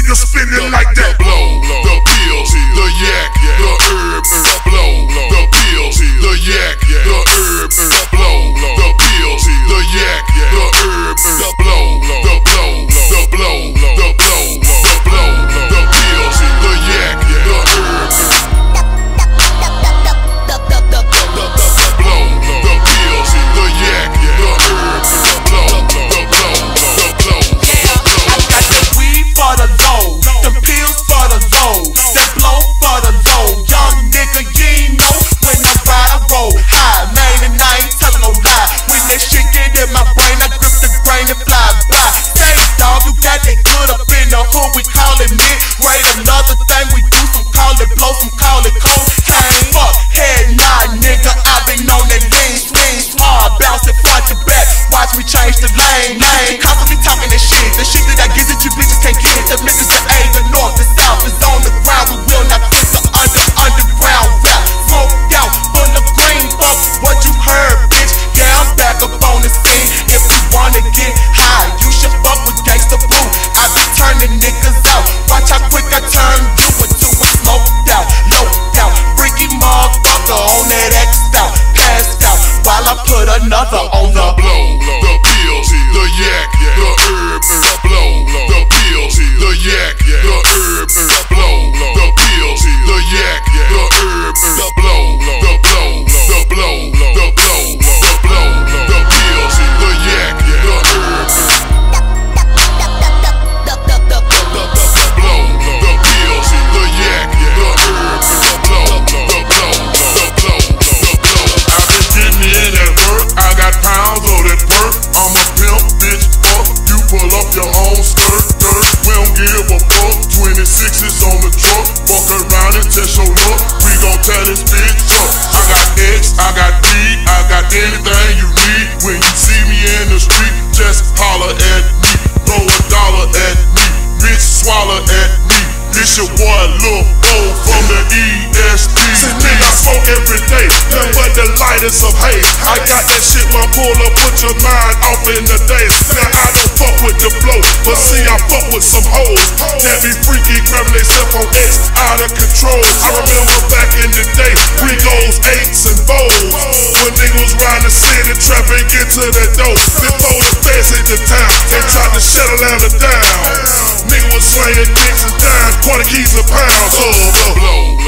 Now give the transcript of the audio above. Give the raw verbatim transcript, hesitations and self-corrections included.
niggas spinning like that. Blow, the pills, the yak, the herbs. Blow, the pills, the yak, the herbs. Blow, the pills, the yak, the herbs. Blow, the blow, the blow, the blow, the blow, the pills, the yak, the herbs. Blow, the pills, the yak, the herbs. Blow, the blow, the blow. I got the weed for the low, the pills for the low, that blow for the low. Young nigga, you ain't know when I ride, I roll high, man, and I ain't telling no lie. When that shit get in my brain, I grip the grain and fly by. Say, dog, you got that good up in the hood, we call it mid. Right, another thing we do, some call it blow, some call it cocaine. Fuck, head nod, nigga, I been on that lean, swing, hard, bounce it front to back. Watch me change the lane, lane. Constantly talking that shit, the shit that I get that you bitches can't get. The Memphis, the A, the North, the South is on the ground. We will not quit the under, underground rap. Smoked out, full of green, fuck what you heard, bitch. Yeah, I'm back up on the scene. If you wanna get high, you should fuck with Gangsta Boo. I be turning niggas out. Watch how quick I turn you into a smoked out, loped out, freaky motherfucker on that X out, passed out, while I put another on the blow, the pills, the yak, the herbs. Blow, the pills, the yak, the herbs. Blow, the pills, the yak, the herbs. Blow, the blow, the blow, the blow, the blow, the pills, the yak, the herbs. Blow, the pills, the yak, the herbs. Blow, the blow, the blow, the blow. I've been getting in at work, I got pounds of that perk. I'm a pimp, bitch, fuck. You pull up your own skirt, skirt. We don't give a fuck. twenty-sixes on the truck. Fuck around and test your luck. We gon' tear this bitch up. I got X, I got D, I got anything you need. When you see me in the street, just holler at me. Throw a dollar at me, bitch, swallow at me. This your boy Lil Bo from the E S T D. Nigga, I smoke every day, nothing but the lightest of hate. I got that shit when I pull up, put your mind off in the day. Now I don't fuck with the flow, but see I fuck with some hoes that be freaky, grabbing themselves on X, out of control. I remember back in the day, we goes eights and fours, when niggas was riding the city, trapping, get to the door. Before the feds hit the town, they tried to shut Atlanta down. Niggas was slaying dicks and dying, quarter keys a pound. So, blow.